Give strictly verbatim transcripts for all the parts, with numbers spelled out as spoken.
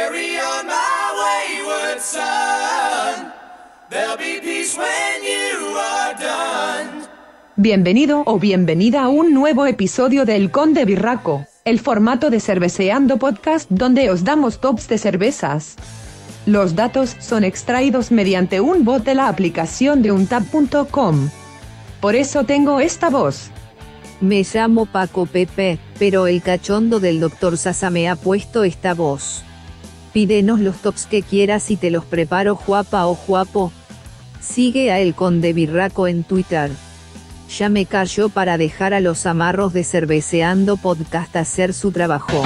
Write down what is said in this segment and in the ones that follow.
Carry on my wayward son. There'll be peace when you are done. Bienvenido o bienvenida a un nuevo episodio del Conde Birraco, el formato de Cerveceando Podcast donde os damos tops de cervezas. Los datos son extraídos mediante un bot de la aplicación de untap punto com. Por eso tengo esta voz. Me llamo Paco Pepe, pero el cachondo del doctor Sasa me ha puesto esta voz. Pídenos los tops que quieras y te los preparo Juapa o Juapo. Sigue a El Conde Birraco en Twitter. Ya me cayó para dejar a los amarros de Cerveceando Podcast hacer su trabajo.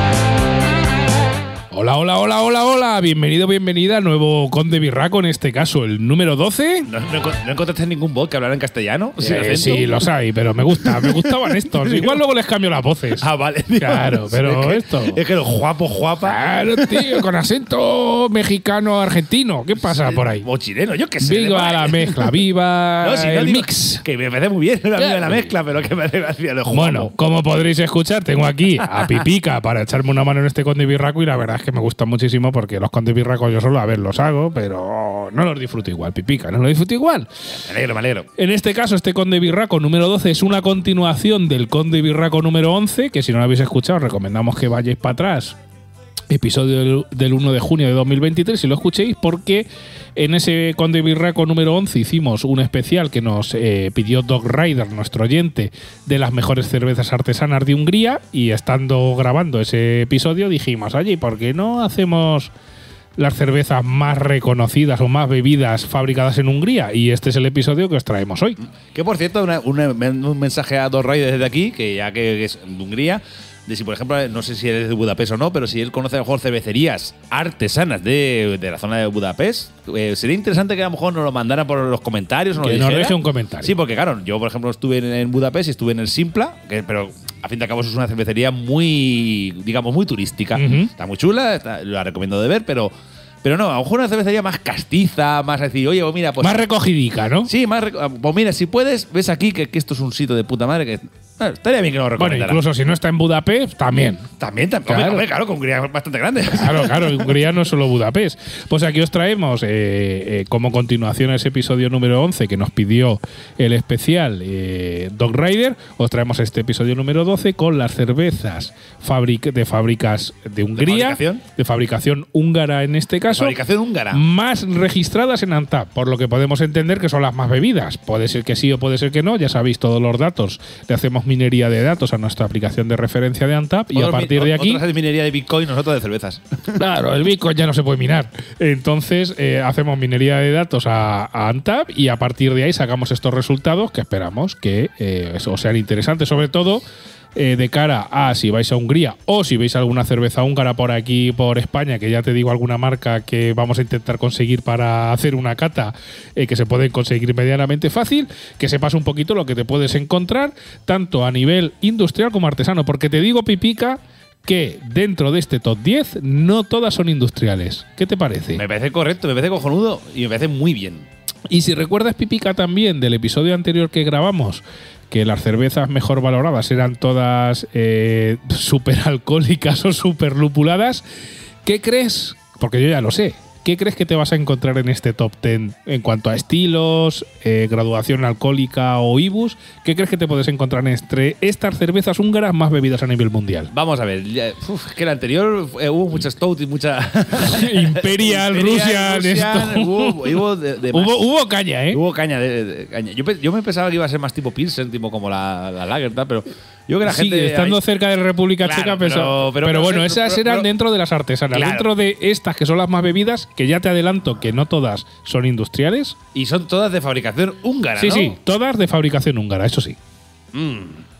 Hola, hola, hola, hola, hola. Bienvenido, bienvenida al nuevo Conde Birraco, en este caso el número doce. ¿No, no, no encontraste ningún bot que hablara en castellano? Eh, sí, los hay, pero me gusta, me gustaban estos. Igual luego les cambio las voces. Ah, vale. Tío. Claro, pero es que, esto… Es que los guapos, guapa… Claro, tío, con acento mexicano-argentino. ¿Qué pasa por ahí? O chileno, yo qué sé. Viva la mezcla, viva no, si no el digo, mix. Que me parece muy bien la, claro. la mezcla, pero que me hace gracia los guapos. Bueno, como podréis escuchar, tengo aquí a Pipica para echarme una mano en este Conde Birraco y la verdad es que me gusta muchísimo porque los Conde Birracos yo solo a ver los hago, pero no los disfruto igual, Pipica, no los disfruto igual. Me alegro, me alegro. En este caso, este Conde Birraco número doce es una continuación del Conde Birraco número once, que si no lo habéis escuchado, recomendamos que vayáis para atrás. Episodio del, del uno de junio de dos mil veintitrés, si lo escuchéis, porque en ese Conde Birraco número once hicimos un especial que nos eh, pidió Dog Rider, nuestro oyente, de las mejores cervezas artesanas de Hungría, y estando grabando ese episodio dijimos, oye, ¿por qué no hacemos las cervezas más reconocidas o más bebidas fabricadas en Hungría? Y este es el episodio que os traemos hoy. Que por cierto, una, una, un mensaje a Dog Rider desde aquí, que ya que, que es de Hungría, de si, por ejemplo, no sé si eres de Budapest o no, pero si él conoce a lo mejor cervecerías artesanas de, de la zona de Budapest, eh, sería interesante que a lo mejor nos lo mandara por los comentarios. O que nos deje un comentario. Sí, porque claro, yo por ejemplo estuve en, en Budapest y estuve en el Simpla, que, pero a fin de cabo es una cervecería muy, digamos, muy turística. Uh-huh. Está muy chula, está, la recomiendo de ver, pero… Pero no, a lo mejor una cervecería más castiza, más decir, oye, pues mira, pues… Más recogidica, ¿no? Sí, más… Pues mira, si puedes, ves aquí que, que esto es un sitio de puta madre que… Bueno, estaría bien que nos lo recomendaran. Bueno, incluso si no está en Budapest, también. También, también. Claro, hombre, claro, con Hungría es bastante grande. Claro, claro, Hungría no es solo Budapest. Pues aquí os traemos, eh, eh, como continuación a ese episodio número once que nos pidió el especial eh, Dog Rider, os traemos este episodio número doce con las cervezas fabric de fábricas de Hungría. ¿De fabricación? De fabricación húngara en este caso. Fabricación húngara. Más registradas en Untap, por lo que podemos entender que son las más bebidas. Puede ser que sí o puede ser que no, ya sabéis todos los datos. Le hacemos minería de datos a nuestra aplicación de referencia de Untap y a partir de aquí… Otros de minería de Bitcoin, nosotros de cervezas. Claro, el Bitcoin ya no se puede minar. Entonces eh, hacemos minería de datos a, a Untap y a partir de ahí sacamos estos resultados que esperamos que eh, os sean interesantes, sobre todo Eh, de cara a si vais a Hungría o si veis alguna cerveza húngara por aquí, por España, que ya te digo alguna marca que vamos a intentar conseguir para hacer una cata, eh, que se pueden conseguir medianamente fácil, que sepas un poquito lo que te puedes encontrar, tanto a nivel industrial como artesano, porque te digo, Pipica, que dentro de este top diez no todas son industriales. ¿Qué te parece? Me parece correcto, me parece cojonudo y me parece muy bien. Y si recuerdas, Pipica, también del episodio anterior que grabamos, que las cervezas mejor valoradas eran todas eh, súper alcohólicas o súper lupuladas, ¿qué crees? Porque yo ya lo sé. ¿Qué crees que te vas a encontrar en este top diez en cuanto a estilos, eh, graduación alcohólica o I B U S? ¿Qué crees que te puedes encontrar entre estas cervezas húngaras más bebidas a nivel mundial? Vamos a ver, ya, uf, que el anterior eh, hubo mucha Stout y mucha… Imperial, Russian, Russian, esto. Hubo, hubo, de, de hubo, hubo caña, ¿eh? Hubo caña. De, de, caña. Yo, yo me pensaba que iba a ser más tipo Pilsen, tipo como la, la Lager, tal, pero… Yo que la sí, gente estando ahí, cerca de la República claro, Checa, pero, pero, pero, pero bueno, pero, esas pero, eran pero, dentro de las artesanas. Claro. Dentro de estas, que son las más bebidas, que ya te adelanto que no todas son industriales. Y son todas de fabricación húngara, sí, ¿no? Sí, sí, todas de fabricación húngara, eso sí. Mm.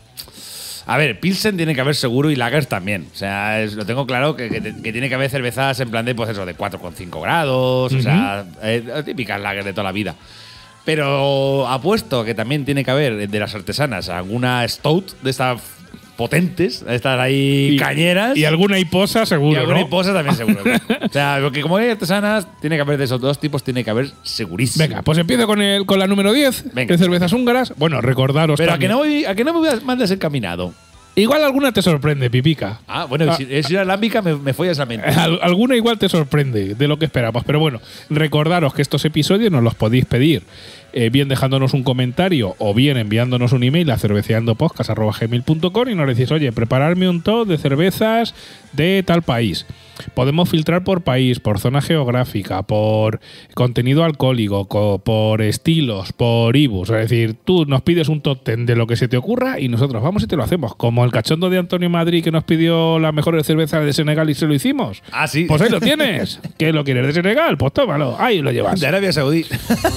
A ver, Pilsen tiene que haber seguro y Lagers también. O sea, es, lo tengo claro que, que, que tiene que haber cervezas en plan de, pues eso, de cuatro coma cinco grados, uh-huh. O sea, eh, típicas Lagers de toda la vida. Pero apuesto que también tiene que haber de las artesanas alguna Stout de estas potentes, estas ahí y, cañeras. Y alguna hiposa seguro, Y alguna ¿no? hiposa también seguro. O sea, porque como hay artesanas, tiene que haber de esos dos tipos, tiene que haber segurísimo. Venga, pues empiezo con, el, con la número diez, Venga. de cervezas húngaras. Bueno, recordaros Pero a que, también. no voy, a que no me mandes encaminado. Igual alguna te sorprende, Pipica. Ah, bueno, Ah, si es una alámbica, me, me follas la mente. Al- alguna igual te sorprende de lo que esperamos. Pero bueno, recordaros que estos episodios nos los podéis pedir eh, bien dejándonos un comentario o bien enviándonos un email a cerveceandopodcast arroba gmail punto com y nos decís, oye, prepararme un top de cervezas de tal país. Podemos filtrar por país, por zona geográfica, por contenido alcohólico, co- por estilos, por I B Us. Es decir, tú nos pides un top ten de lo que se te ocurra y nosotros vamos y te lo hacemos. Como el cachondo de Antonio Madrid que nos pidió las mejores cervezas de Senegal y se lo hicimos. Ah, sí. Pues ahí lo tienes. ¿Qué lo quieres de Senegal? Pues tómalo. Ahí lo llevas. De Arabia Saudí.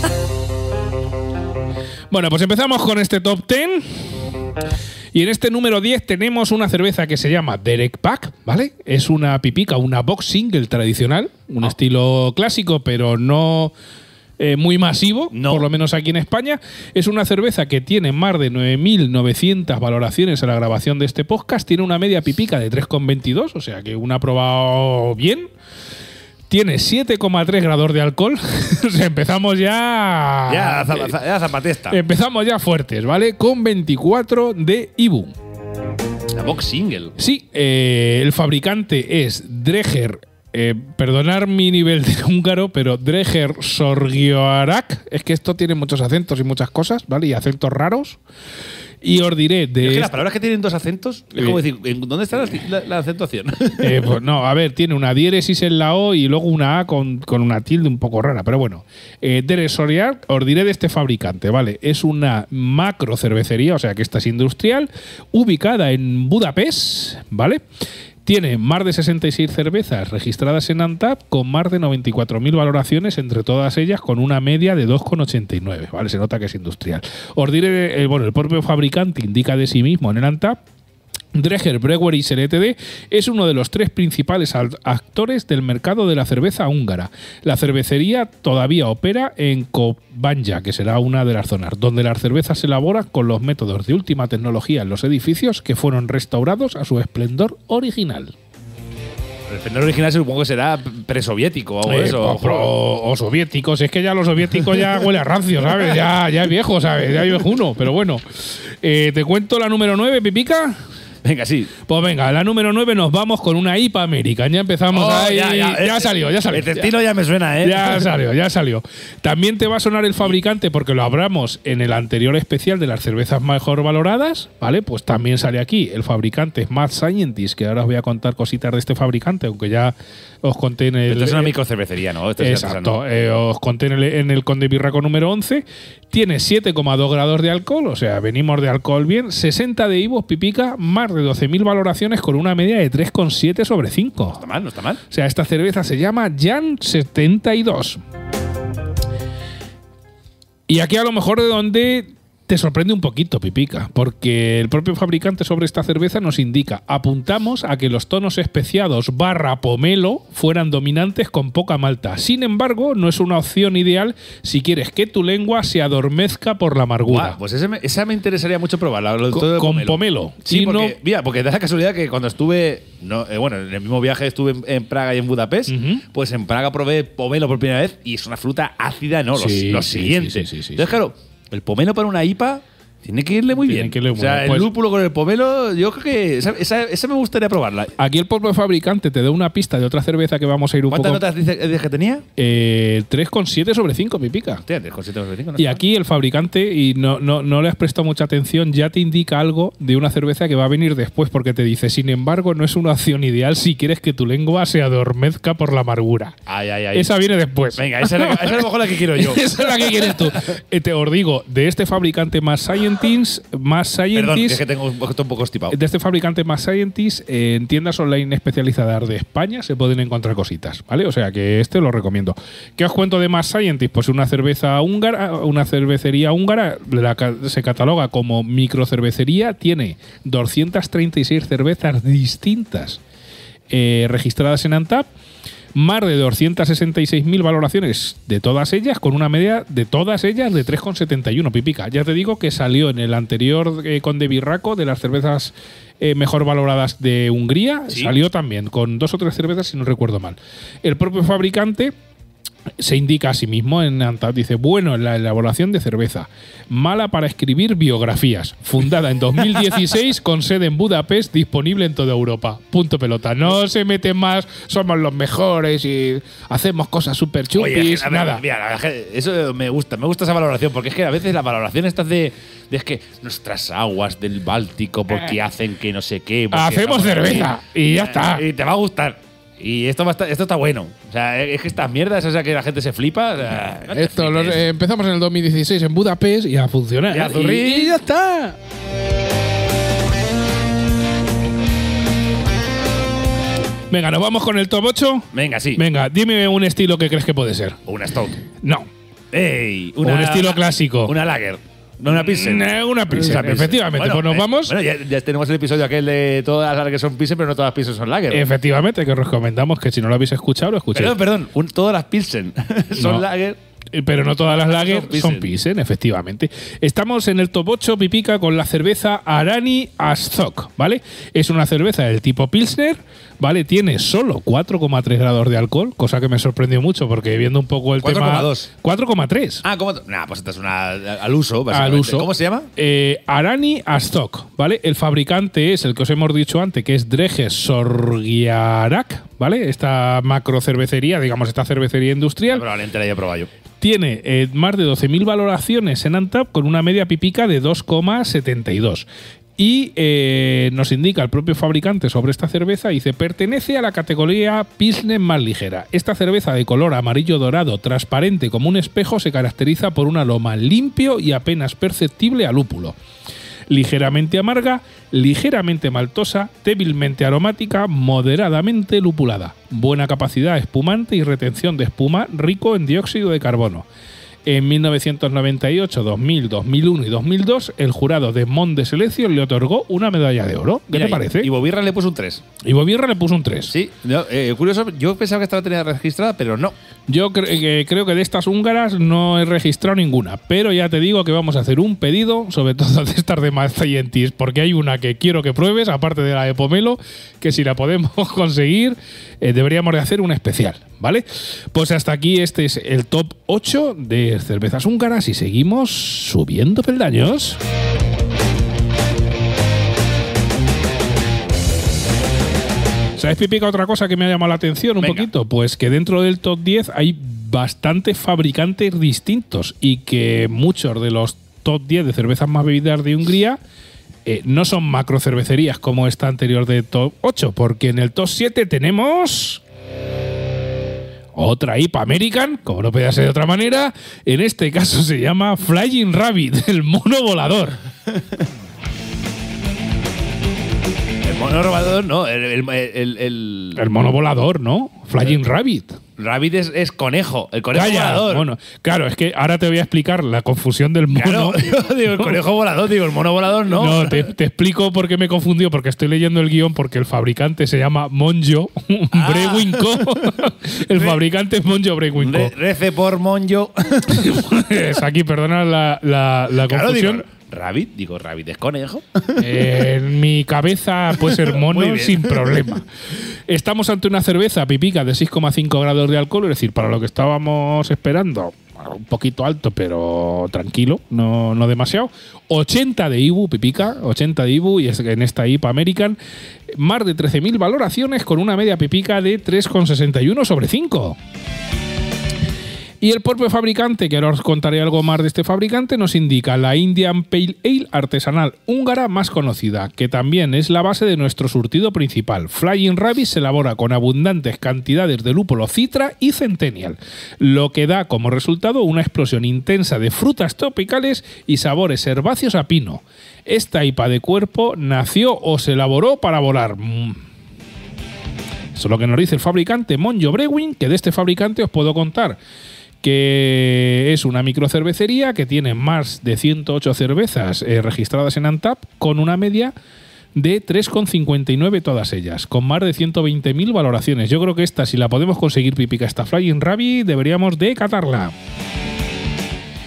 Bueno, pues empezamos con este top ten. Y en este número diez tenemos una cerveza que se llama Derek Pack, ¿vale? Es una pipica, una box single tradicional, un estilo clásico, pero no eh, muy masivo, No. por lo menos aquí en España. Es una cerveza que tiene más de nueve mil novecientas valoraciones en la grabación de este podcast. Tiene una media pipica de tres coma veintidós, o sea que una ha probado bien. Tiene siete coma tres grados de alcohol. O sea, empezamos ya. Ya, zap- zap- ya zapatesta. Empezamos ya fuertes, ¿vale? Con veinticuatro de I B U. La box single. Sí, eh, el fabricante es Dreher. Eh, perdonar mi nivel de húngaro, pero Dreher Sorgioarak. Es que esto tiene muchos acentos y muchas cosas, ¿vale? Y acentos raros. Y os diré de. Es que las este- palabras que tienen dos acentos, es Sí. como decir, ¿en ¿dónde está la, la- la acentuación? Eh, pues no, a ver, tiene una diéresis en la O y luego una A con, con una tilde un poco rara, pero bueno. Eh, Dreher Sorgioarak, os diré de este fabricante, ¿vale? Es una macro cervecería, o sea que esta es industrial, ubicada en Budapest, ¿vale? Tiene más de sesenta y seis cervezas registradas en Antap con más de noventa y cuatro mil valoraciones entre todas ellas con una media de dos coma ochenta y nueve, ¿vale? Se nota que es industrial. Os diré, eh, bueno, el propio fabricante indica de sí mismo en el Antap. Dreher Breweries Ltd es uno de los tres principales al- actores del mercado de la cerveza húngara. La cervecería todavía opera en Kobanja, que será una de las zonas, donde las cervezas se elaboran con los métodos de última tecnología en los edificios que fueron restaurados a su esplendor original. El esplendor original supongo que será presoviético o algo de Eh, eso. o, o- o soviéticos, es que ya los soviéticos ya huele a rancio, ¿sabes? Ya, ya es viejo, ¿sabes? Ya es viejuno, pero bueno. Eh, ¿Te cuento la número nueve, Pipica? Venga, sí. Pues venga, la número nueve nos vamos con una I P A American. Ya empezamos Oh, ahí. ya, Ya, ya. salió, ya salió. Este Ya- estilo ya me suena, ¿eh? Ya salió, ya salió. También te va a sonar el fabricante porque lo hablamos en el anterior especial de las cervezas mejor valoradas, ¿vale? Pues también sale aquí. El fabricante es Mad Scientist, que ahora os voy a contar cositas de este fabricante, aunque ya os conté en el… Esto es una microcervecería, ¿no? Esto es Exacto, eh, os conté en el, en el Conde Birraco número once. Tiene siete coma dos grados de alcohol, o sea, venimos de alcohol bien. sesenta de I B U, Pipica, más de doce mil valoraciones con una media de tres coma siete sobre cinco. No está mal, no está mal. O sea, esta cerveza se llama Jan setenta y dos. Y aquí a lo mejor de donde te sorprende un poquito, Pipica, porque el propio fabricante sobre esta cerveza nos indica: apuntamos a que los tonos especiados barra pomelo fueran dominantes con poca malta. Sin embargo, no es una opción ideal si quieres que tu lengua se adormezca por la amargura. Guau, pues ese me- esa me interesaría mucho probarla. lo del Con- todo de con pomelo. Sí, Y porque, no- mira, porque da la casualidad que cuando estuve, no, eh, bueno, en el mismo viaje estuve en, en Praga y en Budapest, Ujú. pues en Praga probé pomelo por primera vez y es una fruta ácida, ¿no? Los, Sí, los sí, siguientes. sí, sí, sí, sí, Entonces, sí. claro, el pomelo para una I P A tiene que irle muy Tiene bien. que irle muy o sea, bien. el Pues- lúpulo con el pomelo, yo creo que esa, esa- esa me gustaría probarla. Aquí el propio fabricante te da una pista de otra cerveza que vamos a ir un ¿Cuántas poco… notas dice, dice que tenía? Eh, tres coma siete sobre cinco, Pipica. Hostia, tres coma siete sobre cinco, ¿no? Y aquí el fabricante, y no, no, no le has prestado mucha atención, ya te indica algo de una cerveza que va a venir después, porque te dice: sin embargo, no es una opción ideal si quieres que tu lengua se adormezca por la amargura. Ay, ay, ay. Esa viene después. Venga, esa es, la, esa es a lo mejor la que quiero yo. Esa es la que quieres tú. Eh, te os digo, de este fabricante Mad Scientist, Mad Perdón, que es Scientist, que tengo un- estoy un poco estipado. de este fabricante Mad Scientist, eh, en tiendas online especializadas de España se pueden encontrar cositas, ¿vale? O sea que este lo recomiendo. ¿Qué os cuento de Mad Scientist? Pues una cerveza húngara, una cervecería húngara, la ca- se cataloga como microcervecería, tiene doscientas treinta y seis cervezas distintas eh, registradas en Antap, más de doscientas sesenta y seis mil valoraciones de todas ellas, con una media de todas ellas de tres coma setenta y uno, Pipica. Ya te digo que salió en el anterior eh, Conde Birraco de las cervezas eh, mejor valoradas de Hungría, Sí. salió también con dos o tres cervezas si no recuerdo mal. El propio fabricante se indica a sí mismo en Antap, dice, bueno en la elaboración de cerveza, mala para escribir biografías, fundada en dos mil dieciséis con sede en Budapest, disponible en toda Europa. Punto pelota. No se meten más, somos los mejores y hacemos cosas súper chupis, Oye, nada. Mira, eso me gusta, me gusta esa valoración, porque es que a veces la valoración estas de, de es que nuestras aguas del Báltico, porque Eh. hacen que no sé qué. porque Hacemos estamos cerveza aquí, y ya está. Y te va a gustar. Y esto, va a estar- esto está bueno. O sea, es que estas mierdas, o sea, que la gente se flipa. O sea, no te Esto lo- flipes. eh, empezamos en el dos mil dieciséis en Budapest y a funcionar. Y a zurrir. y ya está. Venga, nos vamos con el top ocho. Venga, sí. Venga, dime un estilo que crees que puede ser. Una Stout. No. ¡Ey! Un estilo clásico. Una Lager. No una Pilsen. Mm, una Pilsen, Una efectivamente. Pues nos eh, vamos. Bueno, ya, ya tenemos el episodio aquel de todas las Lager son Pilsen, pero no todas las Pilsen son Lager. Efectivamente, que os recomendamos que si no lo habéis escuchado, lo escuchéis. Perdón, perdón. un- todas las Pilsen son No. Lager. Eh, Pero no todas las lager Son son Pilsen. Pilsen, efectivamente. Estamos en el top ocho, Pipica, con la cerveza Arani Aztok, ¿vale? Es una cerveza del tipo Pilsner, ¿vale? Tiene solo cuatro coma tres grados de alcohol, cosa que me sorprendió mucho porque viendo un poco el cuatro coma tema… dos. cuatro coma tres. Ah, ¿cómo? Nah, pues esta es una al uso, Al básicamente. uso. ¿Cómo se llama? Eh, Arani Aztok, ¿vale? El fabricante es el que os hemos dicho antes, que es Dreges Sorgiarak, ¿vale? Esta macro cervecería, digamos, esta cervecería industrial. Probablemente la haya probado yo. Tiene eh, más de doce mil valoraciones en Antap con una media pipica de dos coma setenta y dos. Y eh, nos indica el propio fabricante sobre esta cerveza, dice, pertenece a la categoría Pilsner más ligera. Esta cerveza de color amarillo dorado, transparente como un espejo, se caracteriza por un aroma limpio y apenas perceptible a lúpulo. Ligeramente amarga, ligeramente maltosa, débilmente aromática, moderadamente lupulada. Buena capacidad espumante y retención de espuma, rico en dióxido de carbono. En mil novecientos noventa y ocho, dos mil, dos mil uno y dos mil dos, el jurado de Mont de Selección le otorgó una medalla de oro. ¿Qué Mira, te parece? Y, y Bobirra le puso un tres. Y Bobirra le puso un tres. Sí, no, eh, curioso. Yo pensaba que esta la tenía registrada, pero no. Yo cre- que creo que de estas húngaras no he registrado ninguna, pero ya te digo que vamos a hacer un pedido, sobre todo de estas de Mad Scientist, porque hay una que quiero que pruebes, aparte de la de Pomelo, que si la podemos conseguir, eh, deberíamos de hacer un especial, ¿vale? Pues hasta aquí este es el top ocho de cervezas húngaras y seguimos subiendo peldaños. ¿Sabes, Pipica, otra cosa que me ha llamado la atención un Venga. poquito? Pues que dentro del top diez hay bastantes fabricantes distintos y que muchos de los top diez de cervezas más bebidas de Hungría eh, no son macro cervecerías como esta anterior de top ocho, porque en el top siete tenemos otra I P A American, como no podía ser de otra manera. En este caso se llama Flying Rabbit, el mono volador. El mono robador, no. El, el, el, el- El mono volador, ¿no? Flying Rabbit. Rabbit es, es conejo. El conejo Calla, volador. mono. Claro, es que ahora te voy a explicar la confusión del mono. Claro, yo digo, el conejo volador, digo, el mono volador no. No, te, te explico por qué me confundió, porque estoy leyendo el guión, porque el fabricante se llama Monjo Ah. Brewinco. El fabricante es Monjo Brewinco. Re- rece por Monjo. Es aquí, perdona la, la, la Claro, digo, confusión. Rabbit, digo, Rabbit es conejo. Eh, en mi cabeza puede ser mono Muy bien. sin problema. Estamos ante una cerveza pipica de seis coma cinco grados de alcohol, es decir, para lo que estábamos esperando, un poquito alto, pero tranquilo, no, no demasiado. ochenta de I B U, pipica, ochenta de I B U, y es que en esta I P A American, más de trece mil valoraciones con una media pipica de tres coma sesenta y uno sobre cinco. Y el propio fabricante, que ahora os contaré algo más de este fabricante, nos indica la Indian Pale Ale artesanal húngara más conocida, que también es la base de nuestro surtido principal. Flying Rabbit se elabora con abundantes cantidades de lúpulo citra y centennial, lo que da como resultado una explosión intensa de frutas tropicales y sabores herbáceos a pino. Esta I P A de cuerpo nació o se elaboró para volar. Mm. Eso es lo que nos dice el fabricante Monjo Brewing, que de este fabricante os puedo contar que es una microcervecería que tiene más de ciento ocho cervezas eh, registradas en Antap con una media de tres coma cincuenta y nueve todas ellas, con más de ciento veinte mil valoraciones. Yo creo que esta, si la podemos conseguir, pipica, esta Flying Rabbit, deberíamos de catarla.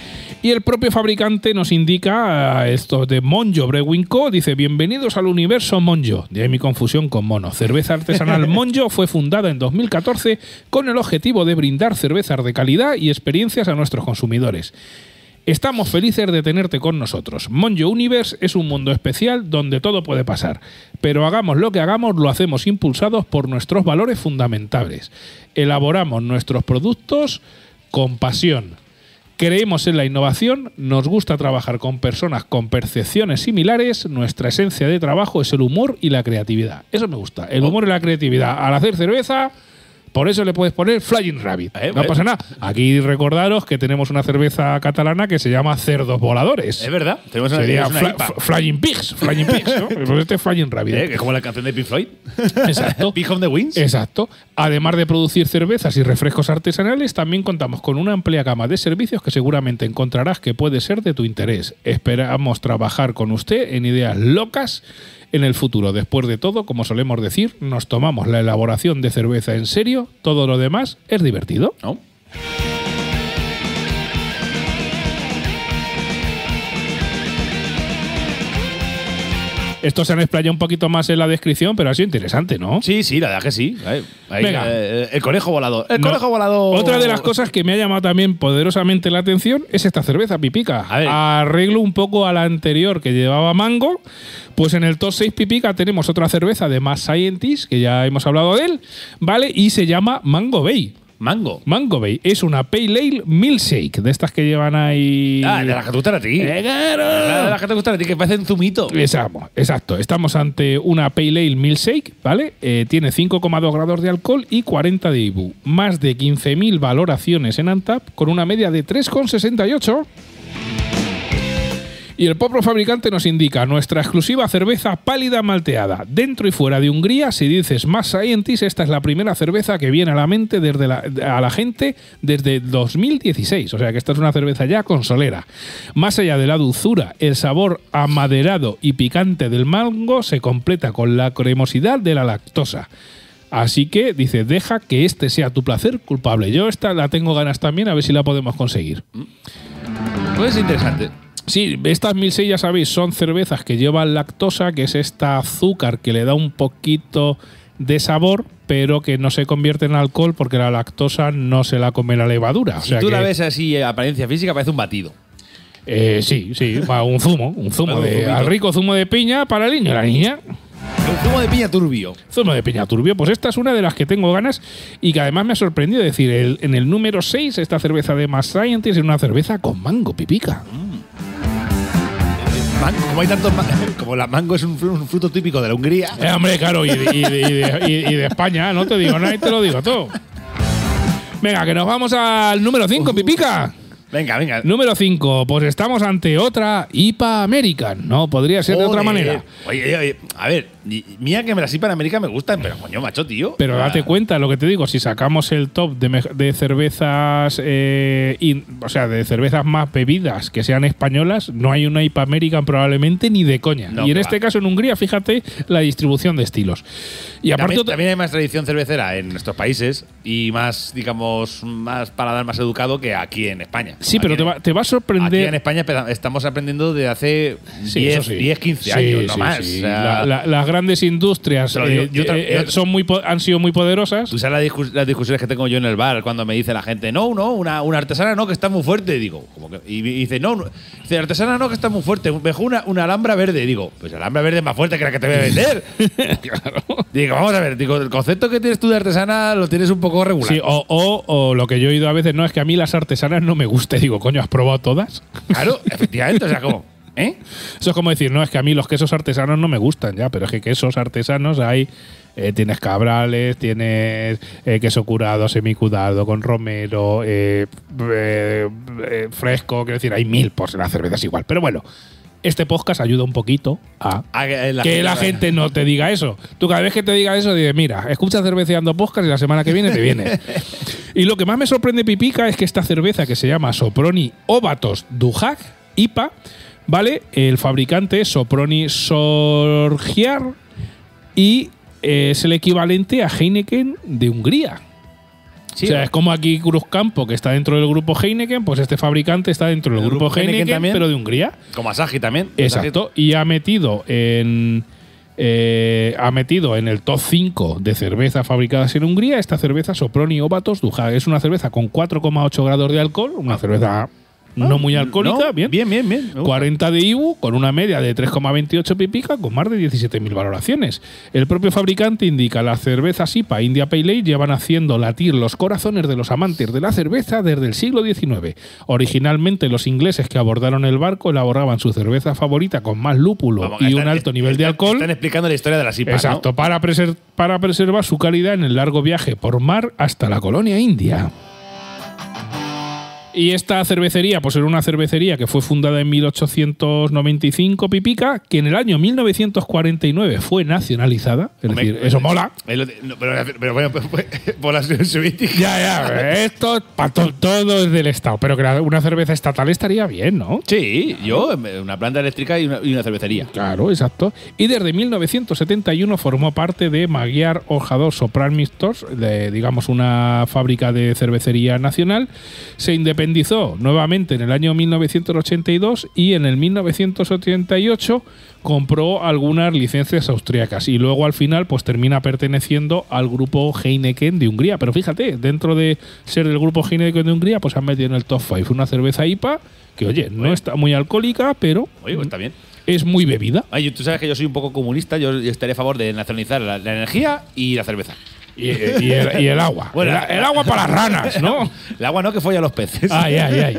Y el propio fabricante nos indica esto de Monjo Brewing Co. Dice, bienvenidos al universo Monjo. De ahí mi confusión con mono. Cerveza artesanal Monjo fue fundada en dos mil catorce con el objetivo de brindar cervezas de calidad y experiencias a nuestros consumidores. Estamos felices de tenerte con nosotros. Monjo Universe es un mundo especial donde todo puede pasar, pero hagamos lo que hagamos, lo hacemos impulsados por nuestros valores fundamentales. Elaboramos nuestros productos con pasión. Creemos en la innovación, nos gusta trabajar con personas con percepciones similares, nuestra esencia de trabajo es el humor y la creatividad. Eso me gusta, el humor y la creatividad. Al hacer cerveza... Por eso le puedes poner Flying Rabbit. Eh, no eh. pasa nada. Aquí recordaros que tenemos una cerveza catalana que se llama Cerdos Voladores. Es verdad. Tenemos una, Sería una fly, Flying Pigs. Flying Pigs, ¿no? Pues este es Flying Rabbit. Eh, que es como la canción de Pink Floyd. Exacto. Pig on the Wings. Exacto. Además de producir cervezas y refrescos artesanales, también contamos con una amplia gama de servicios que seguramente encontrarás que puede ser de tu interés. Esperamos trabajar con usted en ideas locas en el futuro. Después de todo, como solemos decir, nos tomamos la elaboración de cerveza en serio, todo lo demás es divertido. ¿No? Estos se han explayado un poquito más en la descripción, pero ha sido interesante, ¿no? Sí, sí, la verdad que sí. Ahí, ahí, Venga. Eh, el conejo volador. El No. conejo volador. Otra de las cosas que me ha llamado también poderosamente la atención es esta cerveza Pipica. A ver. Arreglo un poco a la anterior que llevaba mango. Pues en el top seis Pipica tenemos otra cerveza de Mad Scientist, que ya hemos hablado de él, ¿vale? Y se llama Mango Bay. Mango. Mango Bay es una Pale Ale Milkshake, de estas que llevan ahí. Ah, de las que te gustan a ti. ¡Eh, claro! De las que te gustan a ti, que parecen zumito. Exacto, exacto. Estamos ante una Pale Ale Milkshake, ¿vale? Eh, tiene cinco coma dos grados de alcohol y cuarenta de I B U. Más de quince mil valoraciones en Antap, con una media de tres coma sesenta y ocho. Y el propio fabricante nos indica nuestra exclusiva cerveza pálida malteada. Dentro y fuera de Hungría, si dices Mad Scientist, esta es la primera cerveza que viene a la mente desde la, a la gente desde dos mil dieciséis. O sea que esta es una cerveza ya consolera. Más allá de la dulzura, el sabor amaderado y picante del mango se completa con la cremosidad de la lactosa. Así que, dice, deja que este sea tu placer culpable. Yo esta la tengo ganas también, a ver si la podemos conseguir. Pues interesante. Sí, estas Milkshake, ya sabéis, son cervezas que llevan lactosa, que es esta azúcar que le da un poquito de sabor, pero que no se convierte en alcohol porque la lactosa no se la come la levadura. Si o sea tú que, la ves así, eh, apariencia física, parece un batido. Eh, sí, sí, va, un zumo, un zumo Un de zumito. al rico zumo de piña para el niño y la niña. Un zumo de piña turbio. Zumo de piña turbio, pues esta es una de las que tengo ganas y que además me ha sorprendido. Es decir, el, en el número seis, esta cerveza de Mad Scientist es una cerveza con mango Pipica. Man- como hay tantos ma- como la mango es un, fru- un fruto típico de la Hungría. Eh, hombre, claro, y de, y de- y de- y- y de España, no te digo nada y te lo digo todo. Venga, que nos vamos al número cinco, Pipica. Venga, venga. Número cinco, pues estamos ante otra I P A American, ¿no? Podría ser de otra Joder. manera. Oye, oye, oye, a ver, y- mira que me las I P A en América me gustan, pero coño, macho, tío. Pero Ah, date cuenta, lo que te digo, si sacamos el top de, mej- de cervezas, eh, in- o sea, de cervezas más bebidas que sean españolas, no hay una I P A American probablemente ni de coña. No, y en que este va. caso, en Hungría, fíjate la distribución de estilos. Y aparte, También, otra- también hay más tradición cervecera en nuestros países y más, digamos, más paladar más educado que aquí en España. sí, Aquí pero te en- va, te va a Aquí sorprender. en España peda- estamos aprendiendo de hace Sí, diez, eso sí. diez, quince Sí, años, no sí, más. sí. O sea, La- la- las grandes industrias Pero eh, yo- yo tra- eh, yo- son muy po- han sido muy poderosas. Tú sabes la discus- las discusiones que tengo yo en el bar cuando me dice la gente, no, no, una, una artesana no, que está muy fuerte. Digo, como que, y dice, no, no, dice, artesana no, que está muy fuerte. Mejor una, una alhambra verde. Digo, pues la alhambra verde es más fuerte que la que te voy a vender. Claro. Digo, vamos a ver, digo, el concepto que tienes tú de artesana lo tienes un poco regular. Sí, o, o- o lo que yo he oído a veces, no, es que a mí las artesanas no me gusta. Digo, coño, ¿has probado todas? Claro, efectivamente, o sea, como, ¿eh? Eso es como decir, no, es que a mí los quesos artesanos no me gustan, ya, pero es que quesos artesanos hay. Eh, tienes cabrales, tienes eh, queso curado, semicurado, con romero, eh, eh, eh, fresco, quiero decir, hay mil, pues la cerveza es igual. Pero bueno, este podcast ayuda un poquito a A que la que gente- la gente no te diga eso. Tú cada vez que te diga eso, dices, mira, escucha Cerveceando Podcast y la semana que viene te viene. Y lo que más me sorprende, Pipica, es que esta cerveza que se llama Soproni Ovatos Duhag I P A, ¿vale? El fabricante es Soproni Sorgiar y eh, es el equivalente a Heineken de Hungría. Sí, o sea, es como aquí Cruzcampo, que está dentro del grupo Heineken, pues este fabricante está dentro del ¿El grupo, grupo Heineken Heineken, también? pero de Hungría. Como Asahi también. Exacto. Y ha metido en. Eh, ha metido en el top cinco de cervezas fabricadas en Hungría esta cerveza Soproni Óvatos Duha. Es una cerveza con cuatro coma ocho grados de alcohol, una cerveza no muy alcohólica, No, bien. bien, bien, bien. Me gusta. cuarenta de I B U, con una media de tres coma veintiocho pipica, con más de diecisiete mil valoraciones. El propio fabricante indica: las cervezas I P A India Pale Ale llevan haciendo latir los corazones de los amantes de la cerveza desde el siglo diecinueve. Originalmente, los ingleses que abordaron el barco elaboraban su cerveza favorita con más lúpulo Vamos, y están- un alto nivel de están- alcohol. Están explicando la historia de las I P A. Exacto, ¿no? para, preser- para preservar su calidad en el largo viaje por mar hasta la colonia india. Y esta cervecería, pues era una cervecería que fue fundada en mil ochocientos noventa y cinco, pipica, que en el año mil novecientos cuarenta y nueve fue nacionalizada. Es Hombre, decir, eso mola. es lo de- no, pero, pero bueno, pues, pues, por la Unión Soviética. Ya, ya, esto pa to- todo es del Estado. Pero que la- una cerveza estatal estaría bien, ¿no? Sí, yo, una planta eléctrica y una, y una cervecería. Claro, exacto. Y desde mil novecientos setenta y uno formó parte de Magyar Orhador Sopran Mistors, de, digamos, una fábrica de cervecería nacional. Se independizó nuevamente en el año mil novecientos ochenta y dos y en el mil novecientos ochenta y ocho compró algunas licencias austríacas y luego al final pues termina perteneciendo al grupo Heineken de Hungría. Pero fíjate, dentro de ser del grupo Heineken de Hungría, pues han metido en el top cinco una cerveza I P A que, oye, no Oye. está muy alcohólica, pero Oye, pues está bien. es muy bebida. Ay, tú sabes que yo soy un poco comunista, yo estaría a favor de nacionalizar la, la energía y la cerveza. Y, y el, y el agua. Bueno, el, el agua para las ranas, ¿no? El agua no, que folla a los peces. Ay, ay, ay.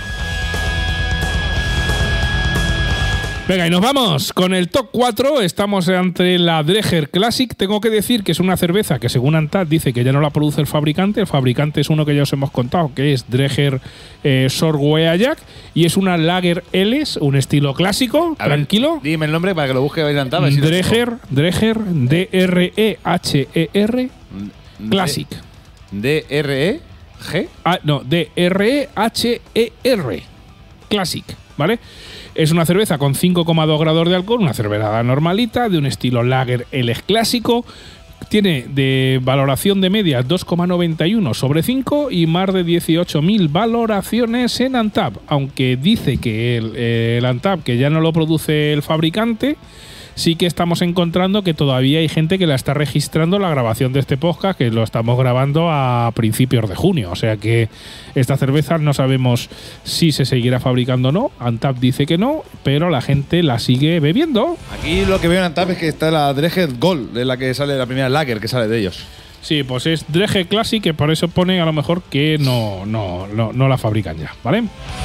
Venga, y nos vamos con el top cuatro. Estamos entre la Dreger Classic. Tengo que decir que es una cerveza que, según Antad, dice que ya no la produce el fabricante. El fabricante es uno que ya os hemos contado, que es Dreger eh, Sorgueayak. Y es una Lager L, un estilo clásico, A ver, tranquilo. dime el nombre para que lo busque adelantado. Dreger, Dreger, D R E H E R, Classic. D R E G. Ah, no, D R E H E R. Classic, ¿vale? Es una cerveza con cinco coma dos grados de alcohol, una cerveza normalita, de un estilo Lager L clásico. Tiene de valoración de media dos coma noventa y uno sobre cinco y más de dieciocho mil valoraciones en Antap. Aunque dice que el, el Antap, que ya no lo produce el fabricante, sí que estamos encontrando que todavía hay gente que la está registrando la grabación de este podcast, que lo estamos grabando a principios de junio. O sea que esta cerveza no sabemos si se seguirá fabricando o no. Antap dice que no, pero la gente la sigue bebiendo. Aquí lo que veo en Antap es que está la Dreger Gold, de la que sale la primera Lager que sale de ellos. Sí, pues es Dreger Classic, que por eso pone a lo mejor que no, no, no, no la fabrican ya, ¿vale?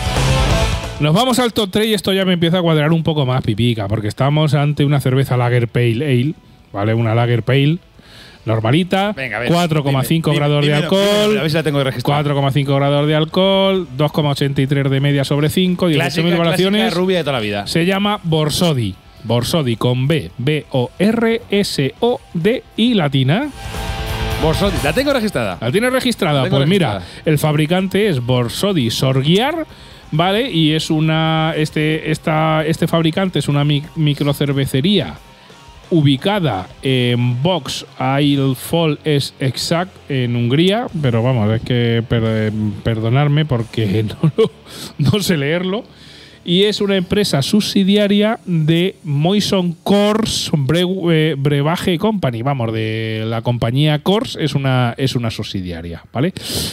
Nos vamos al top tres y esto ya me empieza a cuadrar un poco más, pipica, porque estamos ante una cerveza Lager Pale Ale, ¿vale? Una Lager Pale normalita, Venga, a ver, cuatro coma cinco dime, grados dime, de dímelo, alcohol, dímelo, a ver si la tengo registrada. cuatro coma cinco grados de alcohol, dos coma ochenta y tres de media sobre cinco, dieciocho mil Clásica, valoraciones. clásica rubia de toda la vida. Se llama Borsodi. Borsodi con B, B O R S O D I latina. Borsodi, la tengo registrada. ¿La tienes registrada? La Pues tengo mira, registrada. el fabricante es Borsodi Sorgiar, ¿vale? Y es una. Este, esta, este fabricante es una mi- microcervecería ubicada en Box Fall es Exact en Hungría, pero vamos, es que per- perdonarme porque no, lo- no sé leerlo. Y es una empresa subsidiaria de Moison Coors Bre- eh, Brebaje Company. Vamos, de la compañía Coors es una, es una subsidiaria, ¿vale?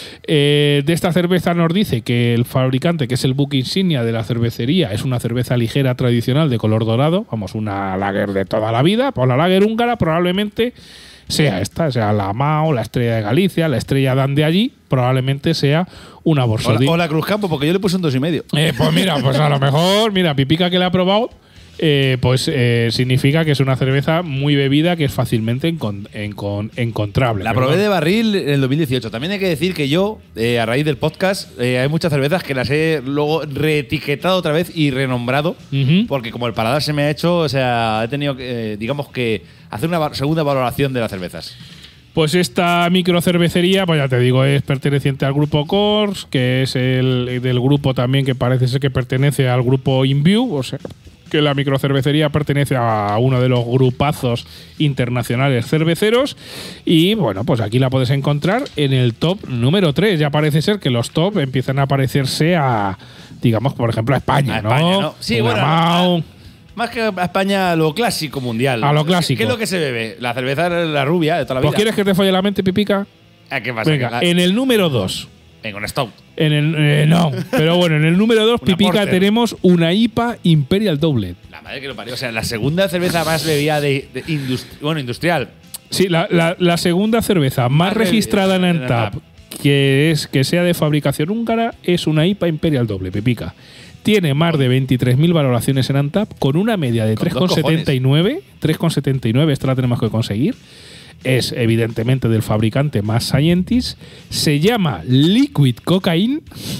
Eh, de esta cerveza nos dice que el fabricante, que es el buque insignia de la cervecería, es una cerveza ligera tradicional de color dorado. Vamos, una lager de toda la vida. Pues la lager húngara probablemente sea esta, sea la Mao, la Estrella de Galicia, la Estrella Dan de allí, probablemente sea una Borsodi. O la Cruzcampo, porque yo le puse un dos y medio. Eh, pues mira, pues a lo mejor, mira, Pipica que la ha probado, eh, pues eh, significa que es una cerveza muy bebida que es fácilmente encon- encon- encontrable. La Pero probé de bueno, barril en el dos mil dieciocho. También hay que decir que yo, eh, a raíz del podcast, eh, hay muchas cervezas que las he luego reetiquetado otra vez y renombrado. Ujú. Porque como el paladar se me ha hecho, o sea, he tenido que, eh, digamos que, hacer una va- segunda valoración de las cervezas. Pues esta microcervecería, pues ya te digo, es perteneciente al grupo Coors, que es el del grupo también que parece ser que pertenece al grupo InView, o sea, que la microcervecería pertenece a uno de los grupazos internacionales cerveceros y bueno, pues aquí la puedes encontrar en el top número tres. Ya parece ser que los top empiezan a parecerse a, digamos, por ejemplo, a España, A ¿no? España, ¿no? Sí, Una bueno, Mau. Más que a España, lo clásico mundial. A lo clásico. ¿Qué es lo que se bebe? La cerveza la rubia de toda la vida. ¿Pues quieres que te folle la mente, Pipica? ¿A qué pasa? Venga, La- en el número dos. Venga, un stout. En el, eh, no, pero bueno, en el número dos, Una Pipica, porter. tenemos una I P A Imperial Doublet. La madre que lo parió. O sea, la segunda cerveza más bebida de, de industri- bueno, industrial. Sí, la, la- la segunda cerveza más Más registrada en en Antap, Antap. que es que sea de fabricación húngara, es una I P A Imperial Doble, Pipica. Tiene más de veintitrés mil valoraciones en Antap, con una media de Con tres dos coma setenta y nueve. tres coma setenta y nueve, esta la tenemos que conseguir. Es evidentemente del fabricante Mass Scientist. Se llama Liquid Cocaine.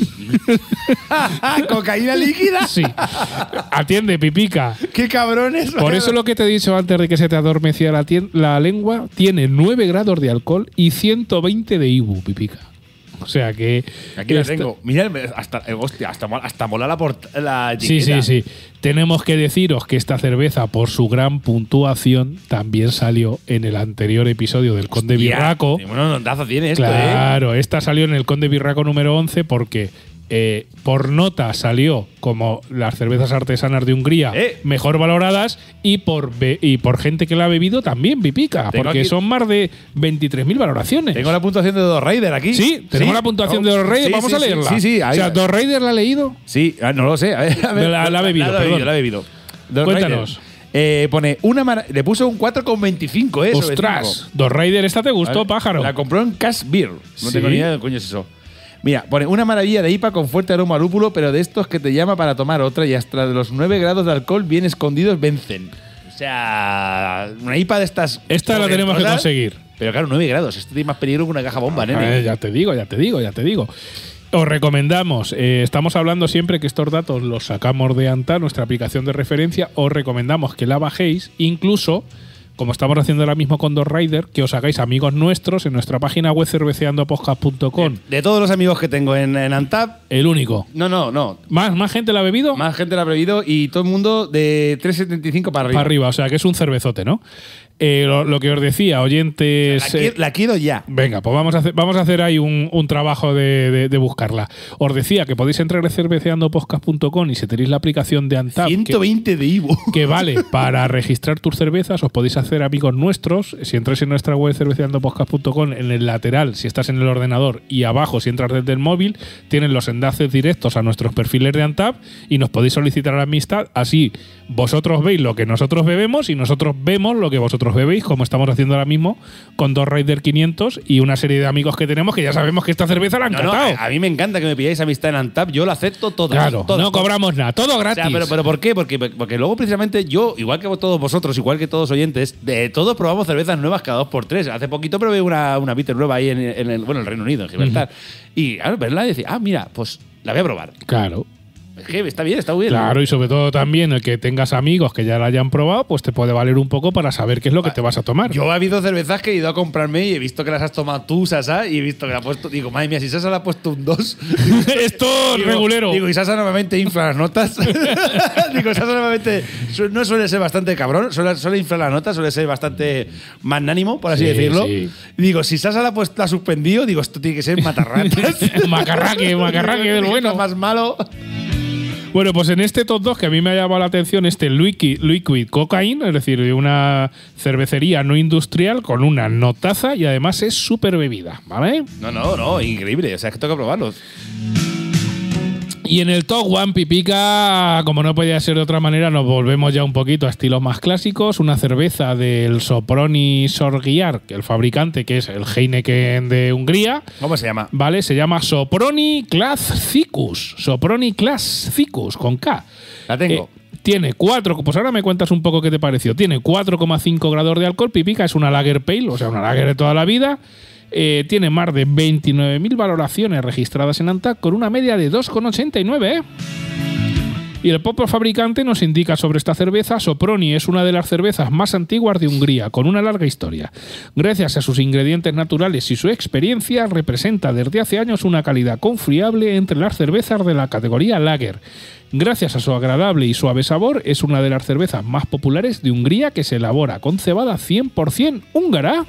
¿Cocaína líquida? Sí. Atiende, Pipica. ¡Qué cabrones! Por eso lo que te he dicho antes de que se te adormecía la, tien- la lengua, tiene nueve grados de alcohol y ciento veinte de I B U, Pipica. O sea que… Aquí la esta- tengo. Mira, hasta, eh, hostia, hasta, mo- hasta mola la, port- la Sí, etiqueta. sí, sí. Tenemos que deciros que esta cerveza, por su gran puntuación, también salió en el anterior episodio del Conde Hostia, Birraco. qué bueno nondazo tiene esto, ¿eh? Claro, esta salió en el Conde Birraco número once porque eh, por nota salió como las cervezas artesanas de Hungría Eh. mejor valoradas y por, be- y por gente que la ha bebido también, Pipica, Tengo porque aquí- son más de veintitrés mil valoraciones. Tengo la puntuación de Dos Rider aquí. Sí, tenemos la puntuación de los Reyes, Sí, vamos sí, a sí, leerla. Sí, sí. O ahí- sea, ¿Dos Reyes la ha leído? Sí, ah, no lo sé. A ver, a ver. La- la ha bebido, La, perdón. la ha bebido. Dos Cuéntanos. Rider. Eh, pone una mara- le puso un cuatro coma veinticinco, ¿eh? sobre Ostras, cinco. Dos Reyes, ¿esta te gustó, Vale. pájaro? La compró en Cash Beer. No Sí. tengo ni idea de qué coño es eso. Mira, pone una maravilla de I P A con fuerte aroma a lúpulo, pero de estos que te llama para tomar otra y hasta de los nueve grados de alcohol bien escondidos vencen. O sea, una I P A de estas. Esta la tenemos que cosas, conseguir. Pero claro, nueve grados. Esto tiene más peligro que una caja bomba, nene. Eh, ya te digo, ya te digo, ya te digo. Os recomendamos, eh, estamos hablando siempre que estos datos los sacamos de Anta, nuestra aplicación de referencia. Os recomendamos que la bajéis, incluso, como estamos haciendo ahora mismo con Dos Rider, que os hagáis amigos nuestros en nuestra página web cerveceando podcast punto com. De todos los amigos que tengo en, en Antap, El único. no, no, no. ¿Más, ¿Más gente la ha bebido? Más gente la ha bebido y todo el mundo de tres setenta y cinco para arriba. Para arriba, o sea que es un cervezote, ¿no? Eh, lo, lo que os decía, oyentes… La, eh, qui- la quiero ya. Venga, pues vamos a hacer, vamos a hacer ahí un, un trabajo de, de- de buscarla. Os decía que podéis entrar a cerveceando podcast punto com y si tenéis la aplicación de Antap, que, ciento veinte de Ivo. que vale para registrar tus cervezas, os podéis hacer amigos nuestros. Si entráis en nuestra web cerveceando podcast punto com, en el lateral, si estás en el ordenador, y abajo, si entras desde el móvil, tienen los enlaces directos a nuestros perfiles de Antap y nos podéis solicitar la amistad. Así vosotros veis lo que nosotros bebemos y nosotros vemos lo que vosotros bebéis, como estamos haciendo ahora mismo con Dos Rider quinientos y una serie de amigos que tenemos que ya sabemos que esta cerveza la han No, no, catado. a, a mí me encanta que me pilláis amistad en Antap. Yo la acepto toda. Claro, no cobramos nada, todo O gratis. sea, pero, pero ¿por qué? Porque, porque luego precisamente yo, igual que todos vosotros, igual que todos oyentes, de todos probamos cervezas nuevas cada dos por tres. Hace poquito probé una, una bitter nueva ahí en, en el, bueno, el Reino Unido, en Gibraltar. Y claro, verla y decir, ah, mira, pues la voy a probar. Claro. Es que está bien, está bien. Claro, y sobre todo también el que tengas amigos que ya la hayan probado, pues te puede valer un poco para saber qué es lo que te vas a tomar. Yo he habido cervezas que he ido a comprarme y he visto que las has tomado tú, Sasa, y he visto que la ha puesto. Digo, madre mía, si Sasa le ha puesto un dos. Esto Digo, regulero. Digo, y Sasa normalmente infla las notas. Digo, Sasa normalmente su- no suele ser bastante cabrón, suele, suele inflar las notas, suele ser bastante magnánimo, por así Sí, decirlo. sí. Digo, si Sasa la ha, puesto, la ha suspendido, digo, esto tiene que ser matarratas. Macarraque, macarraque del bueno. Más malo. Bueno, pues en este top dos que a mí me ha llamado la atención, este Liquid, Liquid Cocaine, es decir, de una cervecería no industrial con una notaza y además es súper bebida, ¿vale? No, no, no, increíble. O sea, es que tengo que probarlos. Y en el top one, Pipica, como no podía ser de otra manera, nos volvemos ya un poquito a estilos más clásicos. Una cerveza del Soproni Sorgiar, que el fabricante, que es el Heineken de Hungría, ¿Cómo se llama? ¿vale? Se llama Soproni Classicus. Soproni Classicus, con K. La tengo. Eh, tiene cuatro, pues ahora me cuentas un poco qué te pareció. Tiene cuatro coma cinco grados de alcohol, Pipica, es una lager pale, o sea, una lager de toda la vida. Eh, tiene más de veintinueve mil valoraciones registradas en Antap con una media de dos coma ochenta y nueve, ¿eh? Y el propio fabricante nos indica sobre esta cerveza: Soproni es una de las cervezas más antiguas de Hungría, con una larga historia. Gracias a sus ingredientes naturales y su experiencia, representa desde hace años una calidad confiable entre las cervezas de la categoría Lager. Gracias a su agradable y suave sabor, es una de las cervezas más populares de Hungría, que se elabora con cebada cien por ciento húngara.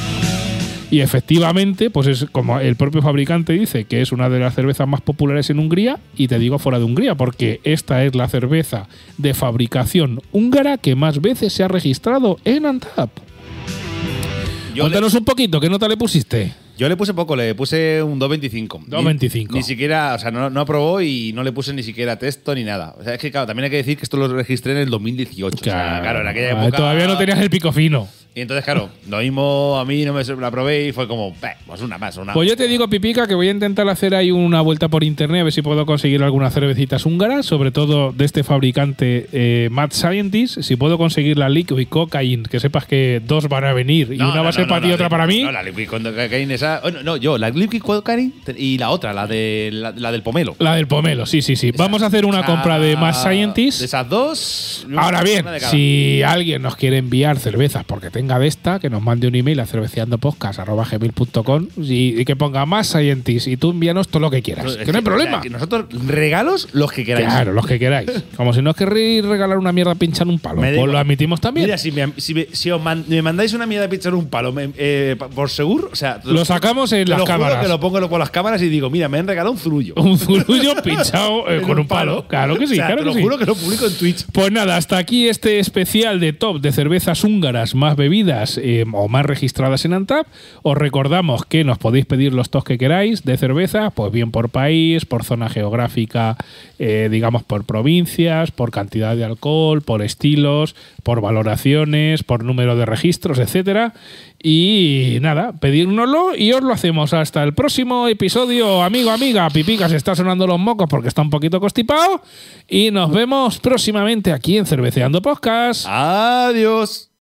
Y efectivamente, pues es como el propio fabricante dice, que es una de las cervezas más populares en Hungría, y te digo fuera de Hungría, porque esta es la cerveza de fabricación húngara que más veces se ha registrado en Antap. Cuéntanos le... un poquito, ¿qué nota le pusiste? Yo le puse poco, le puse un dos veinticinco. dos veinticinco. Ni, ni siquiera, o sea, no, no aprobó y no le puse ni siquiera texto ni nada. O sea, es que claro, también hay que decir que esto lo registré en el dos mil dieciocho. Claro, o sea, claro, en aquella época. Todavía no tenías el pico fino. Y entonces, claro, lo mismo a mí no me la probé y fue como, pues una más, una. Pues yo te digo, Pipica, que voy a intentar hacer ahí una vuelta por internet a ver si puedo conseguir algunas cervecitas húngaras, sobre todo de este fabricante eh, Mad Scientist. Si puedo conseguir la Liquid Cocaine, que sepas que dos van a venir y no, una no, va a ser no, para no, ti y no, otra no, para mí. No, la Liquid Cocaine esa. Oh, no, no, yo, la Liquid Cocaine y la otra, la, de, la, la del pomelo. La del pomelo, sí, sí, sí. Esa, Vamos a hacer una esa, compra de Mad Scientist. De esas dos. Ahora bien, si alguien nos quiere enviar cervezas porque tenga de esta, que nos mande un email a cerveceandopodcast arroba gmail punto com y, y que ponga Mad Scientist y tú envíanos todo lo que quieras. No, que no hay problema. O sea, que nosotros regalos los que queráis. Claro, los que queráis. Como si no os querréis regalar una mierda pinchar un palo. Me Pues digo, lo admitimos también. Mira, si me, si me, si os man, me mandáis una mierda pinchar un palo, me, eh, por seguro, o sea, lo sacamos en te las lo juro cámaras. que lo pongo por las cámaras y digo, mira, me han regalado un zurullo. Un zurullo pinchado eh, con un palo. palo. Claro que sí, o sea, claro te que lo sí. juro que lo publico en Twitch. Pues nada, hasta aquí este especial de top de cervezas húngaras más bebidas eh, o más registradas en Antap. Os recordamos que nos podéis pedir los tops que queráis de cerveza, pues bien por país, por zona geográfica, eh, digamos por provincias, por cantidad de alcohol, por estilos, por valoraciones, por número de registros, etcétera. Y nada, pedírnoslo y os lo hacemos. Hasta el próximo episodio, amigo, amiga. Pipica se está sonando los mocos porque está un poquito constipado. Y nos vemos próximamente aquí en Cerveceando Podcast. Adiós.